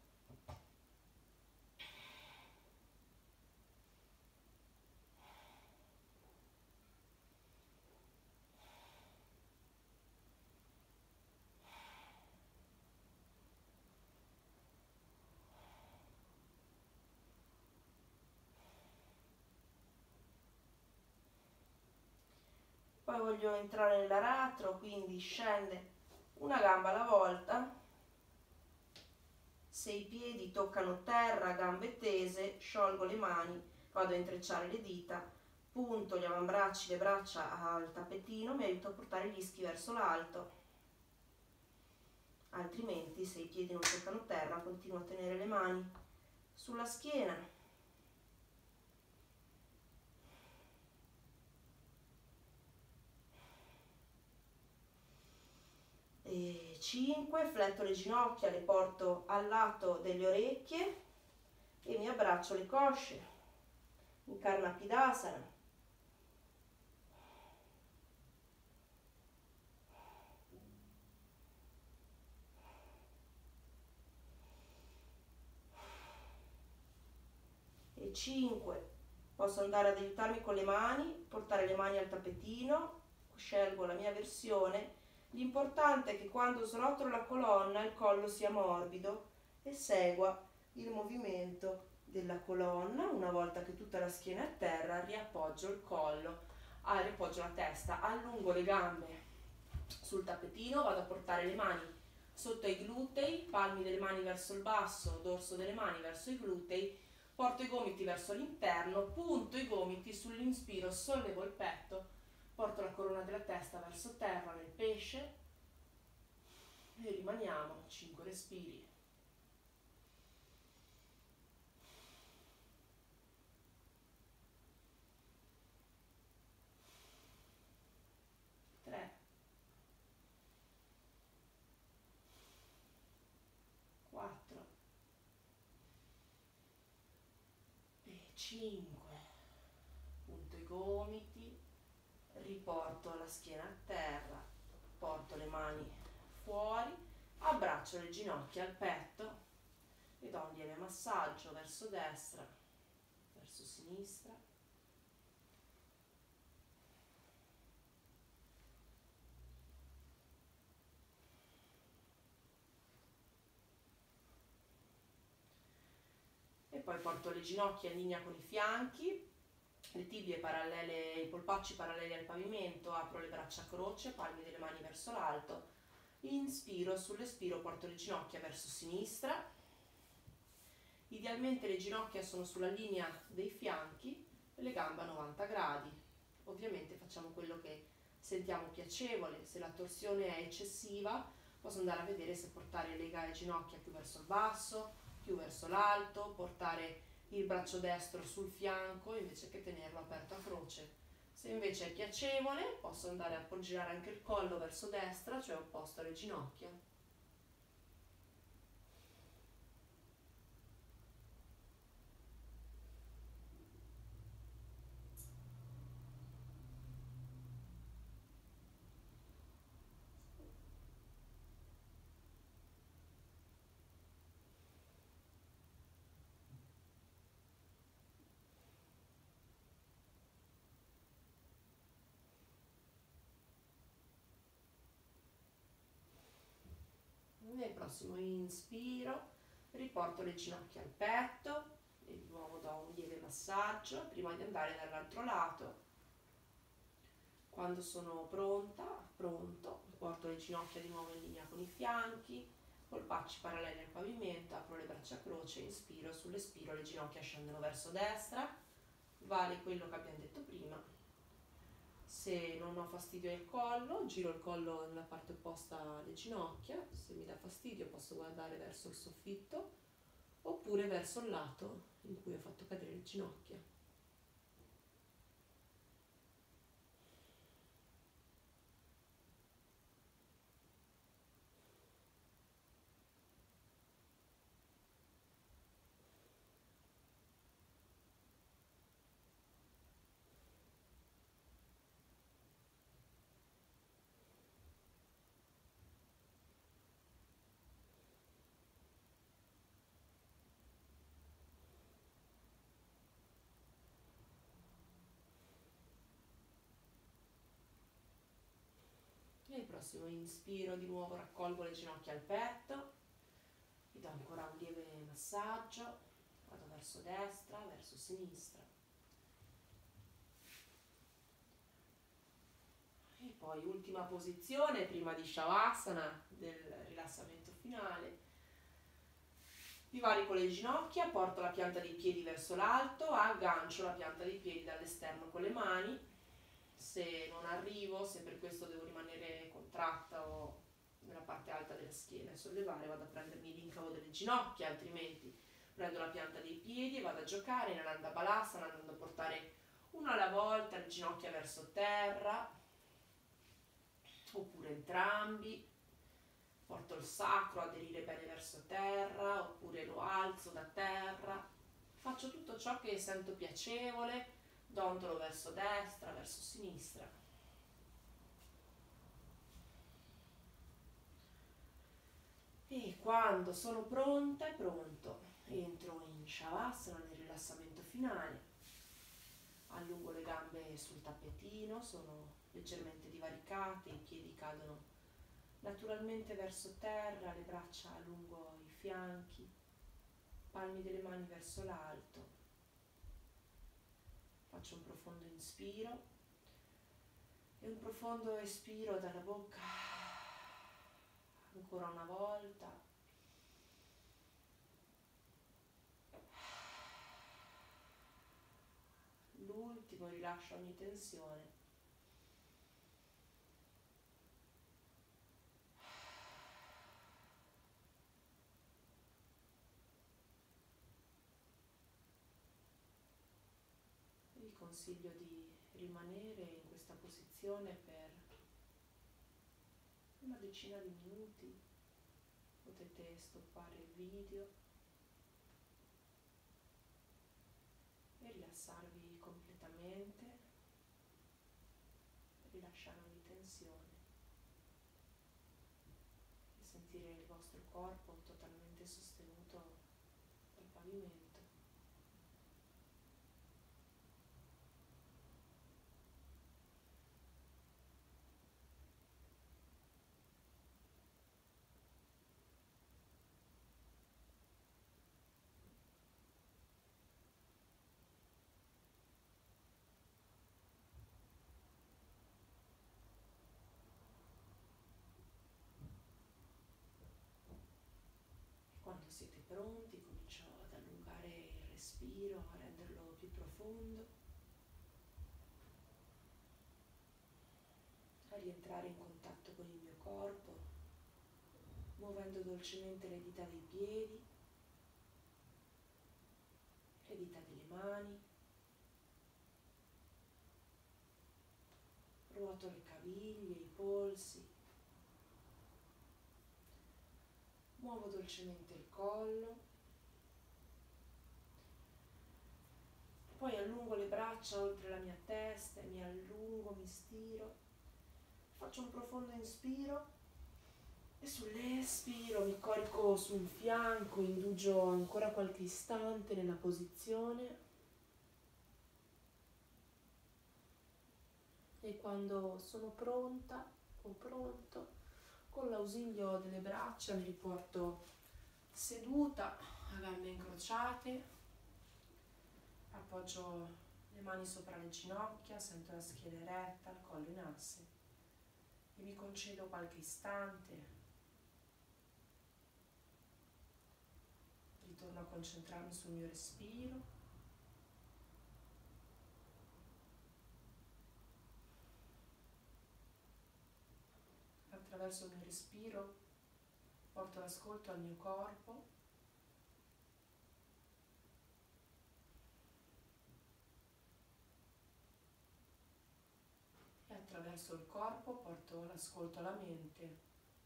Poi voglio entrare nell'aratro, quindi scende una gamba alla volta, se i piedi toccano terra, gambe tese, sciolgo le mani, vado a intrecciare le dita, punto gli avambracci, le braccia al tappetino, mi aiuta a portare gli ischi verso l'alto, altrimenti se i piedi non toccano terra continuo a tenere le mani sulla schiena. E cinque, fletto le ginocchia, le porto al lato delle orecchie e mi abbraccio le cosce in Karnapidasana. E cinque, posso andare ad aiutarmi con le mani, portare le mani al tappetino, scelgo la mia versione. L'importante è che quando srotolo la colonna il collo sia morbido e segua il movimento della colonna. Una volta che tutta la schiena è a terra, riappoggio il collo, ah, riappoggio la testa, allungo le gambe sul tappetino, vado a portare le mani sotto i glutei, palmi delle mani verso il basso, dorso delle mani verso i glutei, porto i gomiti verso l'interno, punto i gomiti sull'inspiro, sollevo il petto, porto la corona della testa verso terra nel pesce e rimaniamo cinque respiri. tre, quattro e cinque. Punto i gomiti, riporto la schiena a terra, porto le mani fuori, abbraccio le ginocchia al petto e do un lieve massaggio verso destra, verso sinistra. E poi porto le ginocchia in linea con i fianchi, le tibie parallele, i polpacci paralleli al pavimento, apro le braccia a croce, palmi delle mani verso l'alto, inspiro, sull'espiro porto le ginocchia verso sinistra, idealmente le ginocchia sono sulla linea dei fianchi e le gambe a novanta gradi, ovviamente facciamo quello che sentiamo piacevole, se la torsione è eccessiva posso andare a vedere se portare le ginocchia più verso il basso, più verso l'alto, portare il braccio destro sul fianco invece che tenerlo aperto a croce. Se invece è piacevole posso andare a appoggiare anche il collo verso destra, cioè opposto alle ginocchia. Nel prossimo inspiro riporto le ginocchia al petto e di nuovo do un lieve massaggio prima di andare dall'altro lato. Quando sono pronta, pronto, porto le ginocchia di nuovo in linea con i fianchi, polpacci paralleli al pavimento, apro le braccia a croce, inspiro, sull'espiro le ginocchia scendono verso destra, vale quello che abbiamo detto prima. Se non ho fastidio al collo, giro il collo nella parte opposta alle ginocchia, se mi dà fastidio posso guardare verso il soffitto oppure verso il lato in cui ho fatto cadere le ginocchia. E il prossimo inspiro di nuovo raccolgo le ginocchia al petto, vi do ancora un lieve massaggio, vado verso destra, verso sinistra. E poi ultima posizione prima di Shavasana, del rilassamento finale. Divarico le ginocchia, porto la pianta dei piedi verso l'alto, aggancio la pianta dei piedi dall'esterno con le mani. Se non arrivo, se per questo devo rimanere contratta o nella parte alta della schiena e sollevare, vado a prendermi l'incavo delle ginocchia, altrimenti prendo la pianta dei piedi e vado a giocare in Ananda Balasana, andando a portare una alla volta le ginocchia verso terra, oppure entrambi. Porto il sacro a aderire bene verso terra, oppure lo alzo da terra. Faccio tutto ciò che sento piacevole, dondolo verso destra, verso sinistra. E quando sono pronta e pronto, entro in Shavasana, nel rilassamento finale. Allungo le gambe sul tappetino, sono leggermente divaricate, i piedi cadono naturalmente verso terra, le braccia lungo i fianchi, palmi delle mani verso l'alto. Faccio un profondo inspiro e un profondo espiro dalla bocca, ancora una volta. L'ultimo, rilascio ogni tensione. Vi consiglio di rimanere in questa posizione per una decina di minuti. Potete stoppare il video e rilassarvi completamente, rilasciare ogni tensione e sentire il vostro corpo totalmente sostenuto dal pavimento. Quando siete pronti, comincio ad allungare il respiro, a renderlo più profondo, a rientrare in contatto con il mio corpo, muovendo dolcemente le dita dei piedi, le dita delle mani, ruoto le caviglie, i polsi, muovo dolcemente il collo, poi allungo le braccia oltre la mia testa, mi allungo, mi stiro, faccio un profondo inspiro e sull'espiro mi corico su un fianco, indugio ancora qualche istante nella posizione e quando sono pronta o pronto, con l'ausilio delle braccia mi riporto seduta, a gambe incrociate, appoggio Le mani sopra le ginocchia, sento la schiena eretta, il collo in asse e mi concedo qualche istante. Ritorno a concentrarmi sul mio respiro. Attraverso il mio respiro porto l'ascolto al mio corpo e attraverso il corpo porto l'ascolto alla mente.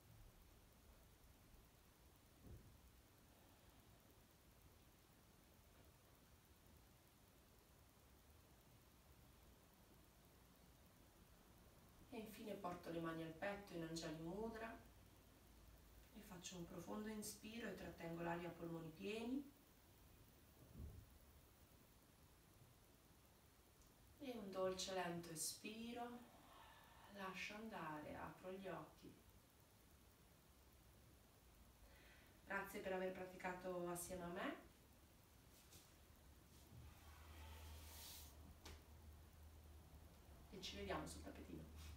E infine porto le mani al petto in Anjali Mudra e faccio un profondo inspiro e trattengo l'aria a polmoni pieni e un dolce lento espiro, lascio andare, apro gli occhi. Grazie per aver praticato assieme a me e ci vediamo sul tappetino.